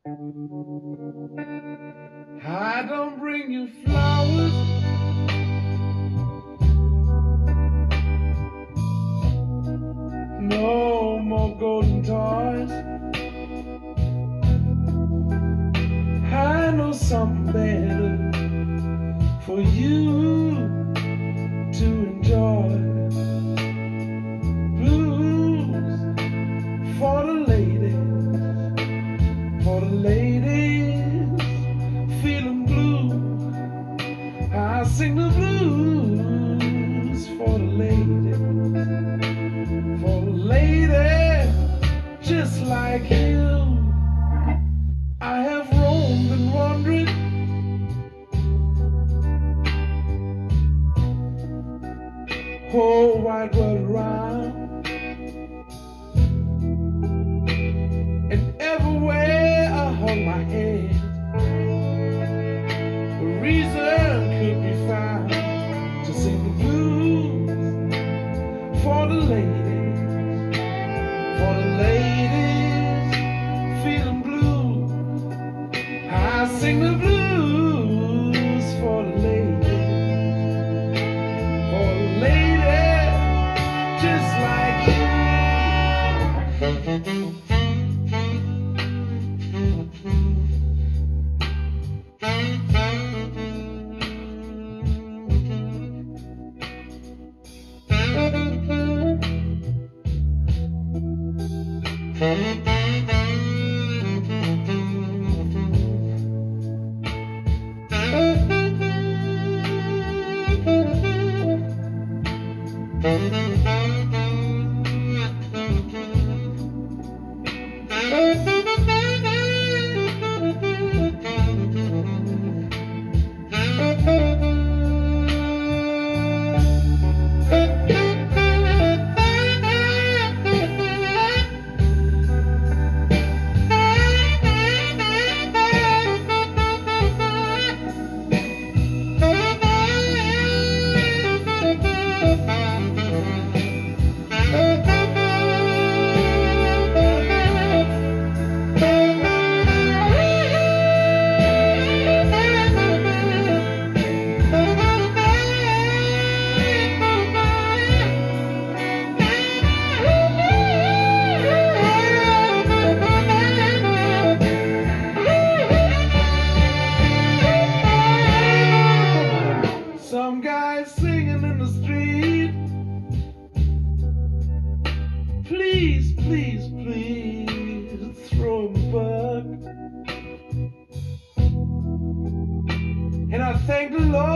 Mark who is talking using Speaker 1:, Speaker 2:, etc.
Speaker 1: I don't bring you flowers, no more golden toys. I know something better for you to enjoy. Blues for the ladies, feeling blue. I sing the blues for the lady, just like you. I have roamed and wandered, whole wide world around, and everywhere I hung my head, a reason could be found to sing the blues for the ladies, feeling blue. I sing the blues for the lady, just like you. Some guys singing in the street, please, please, please, throw him a buck. And I thank the Lord